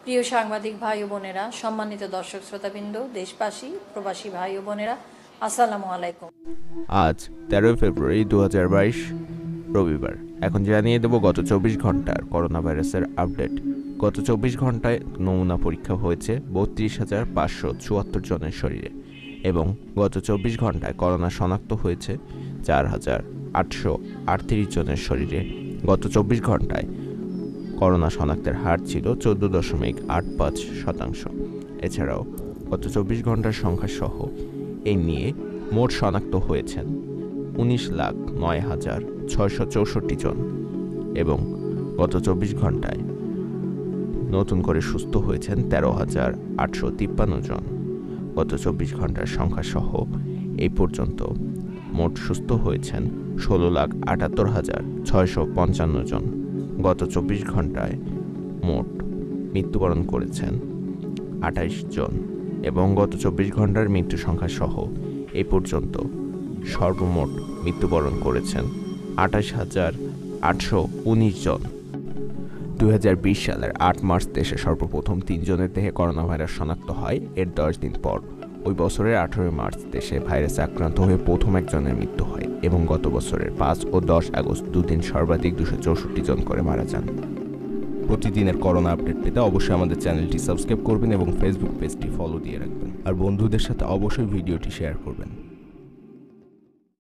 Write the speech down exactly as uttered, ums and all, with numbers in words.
প্রিয় সাংবাদিক ভাই ও বোনেরা, সম্মানিত দর্শক শ্রোতাবৃন্দ, দেশবাসী, প্রবাসী ভাই ও বোনেরা, আসসালামু আলাইকুম। আজ তেরোই ফেব্রুয়ারি দু হাজার বাইশ রবিবার। এখন জানিয়ে দেব গত চব্বিশ ঘন্টার করোনা ভাইরাসের আপডেট। গত চব্বিশ ঘন্টায় নমুনা পরীক্ষা হয়েছে বত্রিশ হাজার পাঁচশো চুয়াত্তর জনের শরীরে এবং গত চব্বিশ ঘন্টায় করোনা শনাক্ত হয়েছে চার হাজার আটশো আটত্রিশ জনের শরীরে। গত চব্বিশ ঘন্টায় করোনা শনাক্তের হার ছিল চোদ্দ দশমিক আট পাঁচ শতাংশ। এছাড়াও গত চব্বিশ ঘন্টার সংখ্যা সহ এই নিয়ে মোট শনাক্ত হয়েছেন উনিশ লাখ নয় হাজার ছয়শো চৌষট্টি জন এবং গত চব্বিশ ঘন্টায় নতুন করে সুস্থ হয়েছেন তেরো হাজার আটশো তিপ্পান্ন জন। গত চব্বিশ ঘন্টার সংখ্যা সহ এই পর্যন্ত মোট সুস্থ হয়েছেন ষোলো লাখ আটাত্তর হাজার ছয়শো পঞ্চান্ন জন। গত চব্বিশ ঘন্টায় মোট মৃত্যুবরণ করেছেন আঠাইশ জন এবং গত চব্বিশ ঘন্টার মৃত্যু সংখ্যা সহ এই পর্যন্ত সর্বমোট মৃত্যুবরণ করেছেন আঠাশ হাজার আটশো উনিশ জন। দুই হাজার বিশ সালের আট মার্চ দেশে সর্বপ্রথম তিনজনের দেহে করোনা ভাইরাস শনাক্ত হয়। এর দশ দিন পর ওই বছরের আঠারোই মার্চ দেশে ভাইরাসে আক্রান্ত হয়ে প্রথম একজনের মৃত্যু হয় এবং গত বছরের পাঁচ ও দশ আগস্ট দুদিন সর্বাধিক দুশো চৌষট্টি জন করে মারা যান। প্রতিদিনের করোনা আপডেট পেতে অবশ্যই আমাদের চ্যানেলটি সাবস্ক্রাইব করবেন এবং ফেসবুক পেজটি ফলো দিয়ে রাখবেন, আর বন্ধুদের সাথে অবশ্যই ভিডিওটি শেয়ার করবেন।